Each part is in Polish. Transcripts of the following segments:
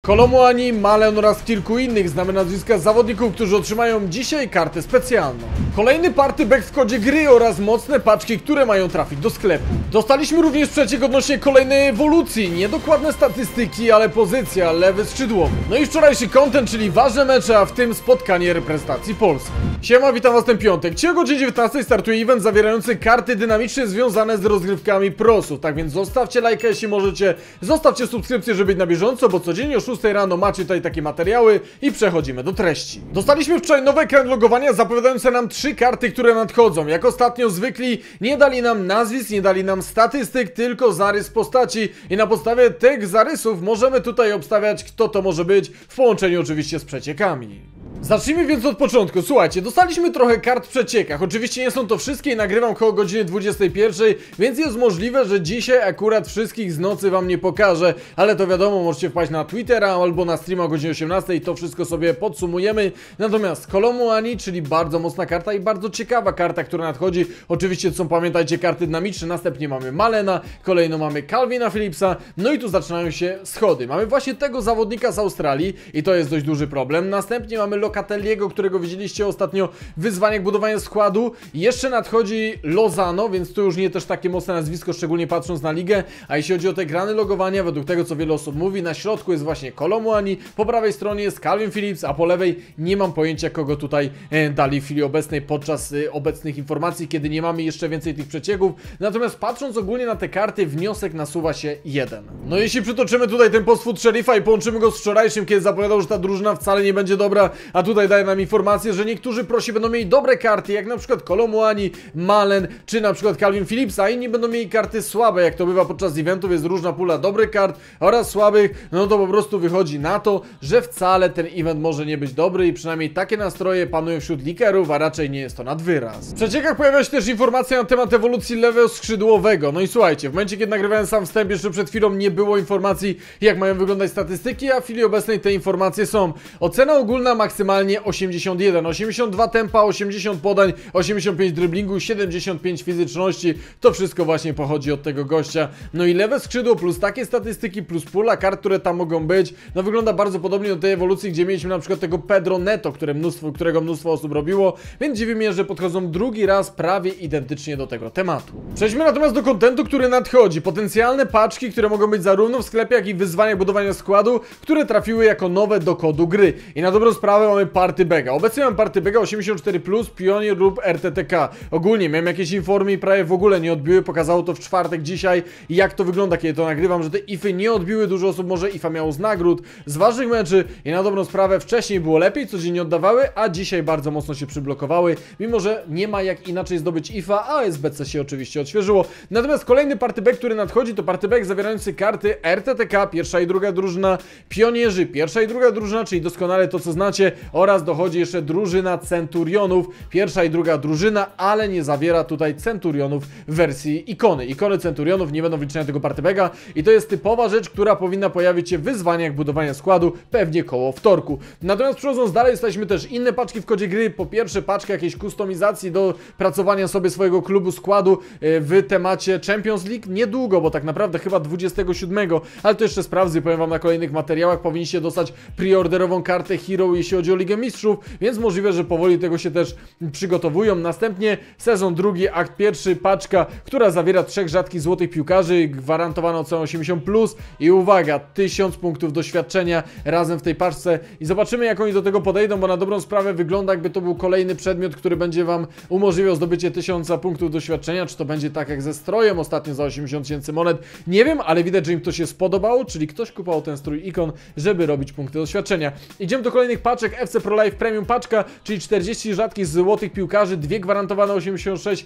Kolomuani, Malen oraz kilku innych znamy nazwiska zawodników, którzy otrzymają dzisiaj kartę specjalną. Kolejny party back w kodzie gry oraz mocne paczki, które mają trafić do sklepu. Dostaliśmy również przeciek odnośnie kolejnej ewolucji, niedokładne statystyki, ale pozycja, lewy skrzydłowy. No i wczorajszy content, czyli ważne mecze, a w tym spotkanie reprezentacji Polski. Siema, witam was ten piątek. Dzisiaj o godzinie 19 startuje event zawierający karty dynamiczne związane z rozgrywkami prosów. Tak więc zostawcie lajka, jeśli możecie, zostawcie subskrypcję, żeby być na bieżąco, bo codziennie o 6 rano macie tutaj takie materiały i przechodzimy do treści. Dostaliśmy wczoraj nowy ekran logowania zapowiadające nam 3 karty, które nadchodzą. Jak ostatnio zwykli, nie dali nam nazwisk, nie dali nam statystyk, tylko zarys postaci i na podstawie tych zarysów możemy tutaj obstawiać, kto to może być, w połączeniu oczywiście z przeciekami. Zacznijmy więc od początku. Słuchajcie, dostaliśmy trochę kart w przeciekach. Oczywiście nie są to wszystkie i nagrywam koło godziny 21, więc jest możliwe, że dzisiaj akurat wszystkich z nocy wam nie pokażę, ale to wiadomo, możecie wpaść na Twittera albo na streama o godzinie 18 i to wszystko sobie podsumujemy. Natomiast Kolomuani, czyli bardzo mocna karta i bardzo ciekawa karta, która nadchodzi. Oczywiście to są, pamiętajcie, karty dynamiczne. Następnie mamy Malena, kolejno mamy Calvina Phillipsa, no i tu zaczynają się schody. Mamy właśnie tego zawodnika z Australii i to jest dość duży problem. Następnie mamy Locatelliego, którego widzieliście ostatnio w wyzwaniach budowania składu. Jeszcze nadchodzi Lozano, więc to już nie też takie mocne nazwisko, szczególnie patrząc na ligę. A jeśli chodzi o te grany logowania, według tego co wiele osób mówi, na środku jest właśnie Kolomuani, po prawej stronie jest Calvin Phillips, a po lewej nie mam pojęcia, kogo tutaj dali w chwili obecnej podczas obecnych informacji, kiedy nie mamy jeszcze więcej tych przecieków. Natomiast patrząc ogólnie na te karty, wniosek nasuwa się jeden. No jeśli przytoczymy tutaj ten post food szeryfa i połączymy go z wczorajszym, kiedy zapowiadał, że ta drużyna wcale nie będzie dobra, a tutaj daje nam informację, że niektórzy prosi będą mieli dobre karty, jak na przykład Kolomuani, Malen, czy na przykład Calvin Phillips, a inni będą mieli karty słabe, jak to bywa podczas eventów, jest różna pula dobrych kart oraz słabych, no to po prostu wychodzi na to, że wcale ten event może nie być dobry i przynajmniej takie nastroje panują wśród likerów, a raczej nie jest to nad wyraz. W przeciekach pojawia się też informacja na temat ewolucji lewego skrzydłowego. No i słuchajcie, w momencie kiedy nagrywałem sam wstęp, jeszcze przed chwilą nie było informacji, jak mają wyglądać statystyki, a w chwili obecnej te informacje są: ocena ogólna maksymalnie 81, 82 tempa, 80 podań, 85 driblingu, 75 fizyczności. To wszystko właśnie pochodzi od tego gościa. No i lewe skrzydło plus takie statystyki, plus pula kart, które tam mogą być, no wygląda bardzo podobnie do tej ewolucji, gdzie mieliśmy na przykład tego Pedro Neto, którego mnóstwo osób robiło, więc dziwi mnie, że podchodzą drugi raz prawie identycznie do tego tematu. Przejdźmy natomiast do kontentu, który nadchodzi. Potencjalne paczki, które mogą być zarówno w sklepie, jak i w wyzwaniach budowania składu, które trafiły jako nowe do kodu gry. I na dobrą sprawę mamy party bega. Obecnie mam party bega 84+, Pionier lub RTTK. Ogólnie miałem jakieś informy i prawie w ogóle nie odbiły. Pokazało to w czwartek dzisiaj, jak to wygląda, kiedy to nagrywam, że te ify nie odbiły. Dużo osób może ifa miało z nagród, z ważnych meczy i na dobrą sprawę wcześniej było lepiej, codziennie oddawały, a dzisiaj bardzo mocno się przyblokowały, mimo że nie ma jak inaczej zdobyć ifa, a SBC się oczywiście odświeżyło. Natomiast kolejny party back, który nadchodzi, to party back zawierający karty RTTK, pierwsza i druga drużyna, Pionierzy, pierwsza i druga drużyna, czyli doskonale to co znacie, oraz dochodzi jeszcze drużyna Centurionów, pierwsza i druga drużyna, ale nie zawiera tutaj Centurionów w wersji ikony. Ikony Centurionów nie będą wliczone tego party backa i to jest typowa rzecz, która powinna pojawić się w wyzwaniach budowania składu, pewnie koło wtorku. Natomiast przechodząc dalej, jesteśmy też inne paczki w kodzie gry. Po pierwsze paczka jakiejś kustomizacji do pracowania sobie swojego klubu składu w temacie Champions League. Niedługo, bo tak naprawdę chyba 27, ale to jeszcze sprawdzę i powiem wam na kolejnych materiałach. Powinniście dostać preorderową kartę Hero, jeśli chodzi o Ligę Mistrzów, więc możliwe, że powoli tego się też przygotowują. Następnie sezon drugi, akt pierwszy, paczka, która zawiera 3 rzadkich złotych piłkarzy, gwarantowana oceną 80+, i uwaga, 1000 punktów doświadczenia razem w tej paczce i zobaczymy, jak oni do tego podejdą, bo na dobrą sprawę wygląda, jakby to był kolejny przedmiot, który będzie wam umożliwiał zdobycie 1000 punktów doświadczenia. Czy to będzie tak jak ze strojem ostatnio za 80 000 monet, nie wiem, ale widać, że im to się spodobało, czyli ktoś kupował ten strój ikon, żeby robić punkty doświadczenia. Idziemy do kolejnych paczek. FC Pro Life Premium paczka, czyli 40 rzadkich złotych piłkarzy, 2 gwarantowane 86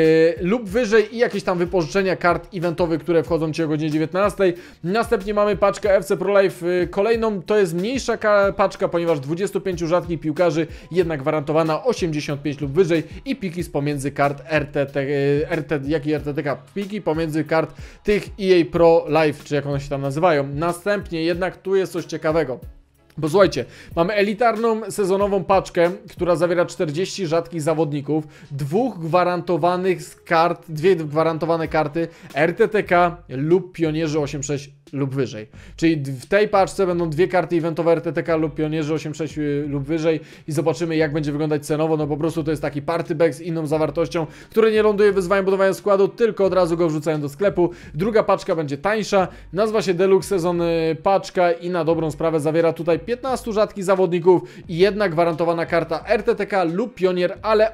lub wyżej i jakieś tam wypożyczenia kart eventowych, które wchodzą ci o godzinie 19. Następnie mamy paczkę FC Pro Life kolejną, to jest mniejsza paczka, ponieważ 25 rzadkich piłkarzy, jednak gwarantowana 85 lub wyżej i piki z pomiędzy kart RTTK, piki pomiędzy kart tych EA Pro Life, czy jak one się tam nazywają. Następnie jednak tu jest coś ciekawego. Bo słuchajcie, mamy elitarną sezonową paczkę, która zawiera 40 rzadkich zawodników, 2 gwarantowanych kart, 2 gwarantowane karty RTTK lub Pionierzy 86 lub wyżej. Czyli w tej paczce będą dwie karty eventowe RTTK lub Pionierzy 8.6 lub wyżej i zobaczymy, jak będzie wyglądać cenowo. No po prostu to jest taki party bag z inną zawartością, który nie ląduje w wyzwaniu budowania składu, tylko od razu go wrzucają do sklepu. Druga paczka będzie tańsza, nazywa się Deluxe Sezon paczka i na dobrą sprawę zawiera tutaj 15 rzadkich zawodników i jedna gwarantowana karta RTTK lub Pionier, ale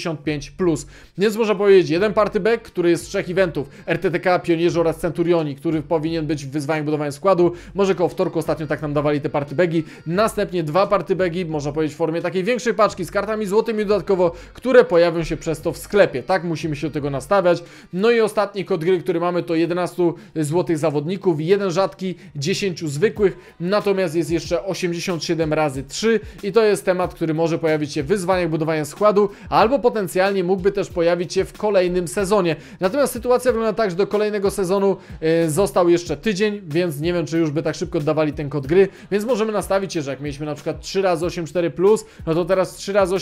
85+. Więc można powiedzieć, jeden party bag, który jest z 3 eventów, RTTK, Pionierzy oraz Centurioni, który powinien być w wyzwaniu budowania składu. Może koło wtorku ostatnio tak nam dawali te party bagi. Następnie dwa party bagi, można powiedzieć w formie takiej większej paczki z kartami złotymi dodatkowo, które pojawią się przez to w sklepie. Tak musimy się do tego nastawiać. No i ostatni kod gry, który mamy, to 11 złotych zawodników, jeden rzadki, 10 zwykłych, natomiast jest jeszcze 87 razy 3 i to jest temat, który może pojawić się w wyzwaniach budowania składu, albo potencjalnie mógłby też pojawić się w kolejnym sezonie. Natomiast sytuacja wygląda tak, że do kolejnego sezonu został jeszcze tydzień, więc nie wiem, czy już by tak szybko oddawali ten kod gry, więc możemy nastawić się, że jak mieliśmy na przykład 3x8 no to teraz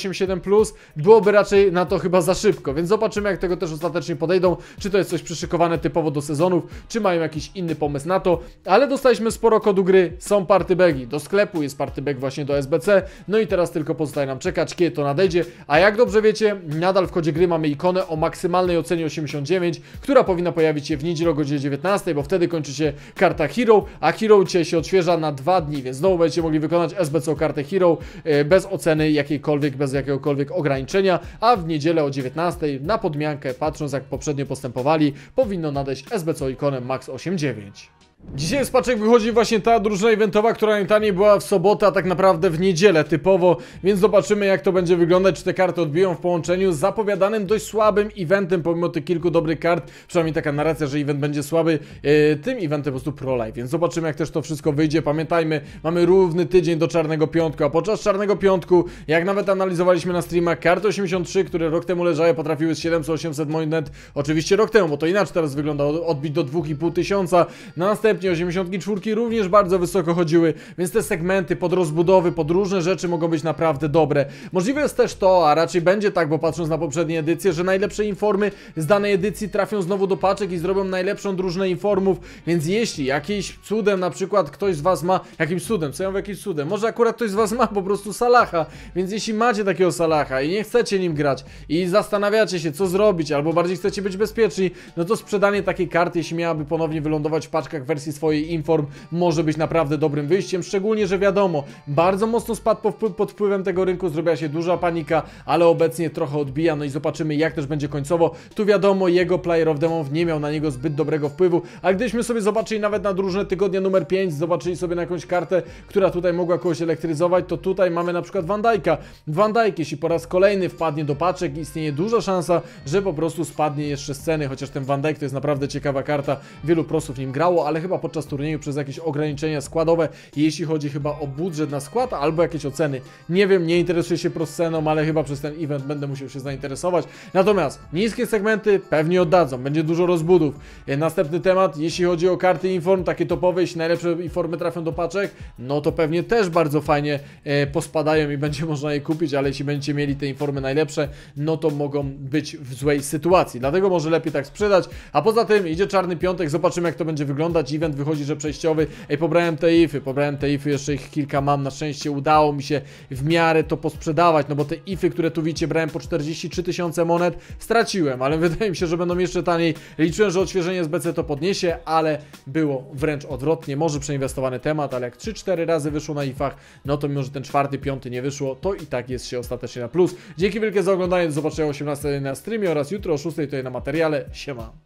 3x8 byłoby raczej na to chyba za szybko, więc zobaczymy, jak tego też ostatecznie podejdą, czy to jest coś przyszykowane typowo do sezonów, czy mają jakiś inny pomysł na to, ale dostaliśmy sporo kodu gry, są party bagi, do sklepu jest party bag właśnie do SBC, no i teraz tylko pozostaje nam czekać, kiedy to nadejdzie, a jak dobrze wiecie, nadal w kodzie gry mamy ikonę o maksymalnej ocenie 89, która powinna pojawić się w niedzielę o godzinie 19, bo wtedy kończy się karta Hero, a Hero dzisiaj się odświeża na 2 dni, więc znowu będziecie mogli wykonać SBC o kartę Hero bez oceny jakiejkolwiek, bez jakiegokolwiek ograniczenia, a w niedzielę o 19 na podmiankę, patrząc jak poprzednio postępowali, powinno nadejść SBC o ikonę Max 89. Dzisiaj z paczek wychodzi właśnie ta drużyna eventowa, która najtaniej była w sobotę, a tak naprawdę w niedzielę typowo, więc zobaczymy, jak to będzie wyglądać, czy te karty odbiją w połączeniu z zapowiadanym dość słabym eventem, pomimo tych kilku dobrych kart, przynajmniej taka narracja, że event będzie słaby, tym eventem po prostu Pro Live, więc zobaczymy, jak też to wszystko wyjdzie. Pamiętajmy, mamy równy tydzień do Czarnego Piątku, a podczas Czarnego Piątku, jak nawet analizowaliśmy na streamach, karty 83, które rok temu leżały, potrafiły z 700-800 monet, oczywiście rok temu, bo to inaczej teraz wygląda, odbić do 2500, następnie 84 również bardzo wysoko chodziły, więc te segmenty pod rozbudowy, pod różne rzeczy mogą być naprawdę dobre. Możliwe jest też to, a raczej będzie tak, bo patrząc na poprzednie edycje, że najlepsze informy z danej edycji trafią znowu do paczek i zrobią najlepszą drużynę informów, więc jeśli jakimś cudem na przykład ktoś z was ma, jakimś cudem, co ja mówię jakimś cudem, może akurat ktoś z was ma po prostu Salaha, więc jeśli macie takiego Salaha i nie chcecie nim grać i zastanawiacie się, co zrobić, albo bardziej chcecie być bezpieczni, no to sprzedanie takiej karty, jeśli miałaby ponownie wylądować w paczkach wersji swojej inform, może być naprawdę dobrym wyjściem, szczególnie, że wiadomo, bardzo mocno spadł pod wpływem tego rynku, zrobiła się duża panika, ale obecnie trochę odbija, no i zobaczymy, jak też będzie końcowo. Tu wiadomo, jego Player of the Month nie miał na niego zbyt dobrego wpływu, ale gdybyśmy sobie zobaczyli nawet na drużynę tygodnia numer 5, zobaczyli sobie na jakąś kartę, która tutaj mogła kogoś elektryzować, to tutaj mamy na przykład Van Dijk'a. Van Dijk, jeśli po raz kolejny wpadnie do paczek, istnieje duża szansa, że po prostu spadnie jeszcze z ceny, chociaż ten Van Dijk to jest naprawdę ciekawa karta, wielu prosów nim grało, ale chyba podczas turnieju przez jakieś ograniczenia składowe, jeśli chodzi chyba o budżet na skład, albo jakieś oceny. Nie wiem, nie interesuję się prosceną, ale chyba przez ten event będę musiał się zainteresować. Natomiast niskie segmenty pewnie oddadzą, będzie dużo rozbudów. Następny temat, jeśli chodzi o karty inform, takie topowe, jeśli najlepsze informy trafią do paczek, no to pewnie też bardzo fajnie pospadają i będzie można je kupić, ale jeśli będziecie mieli te informy najlepsze, no to mogą być w złej sytuacji. Dlatego może lepiej tak sprzedać, a poza tym idzie Czarny Piątek, zobaczymy, jak to będzie wyglądać. Event wychodzi, że przejściowy. Pobrałem te ify, jeszcze ich kilka mam, na szczęście udało mi się w miarę to posprzedawać, no bo te ify, które tu widzicie, brałem po 43 000 monet, straciłem, ale wydaje mi się, że będą jeszcze taniej. Liczyłem, że odświeżenie SBC to podniesie, ale było wręcz odwrotnie, może przeinwestowany temat, ale jak 3-4 razy wyszło na ifach, no to mimo, że ten 4., 5. nie wyszło, to i tak jest się ostatecznie na plus. Dzięki wielkie za oglądanie, do zobaczenia o 18 na streamie oraz jutro o 6 tutaj na materiale. Siema.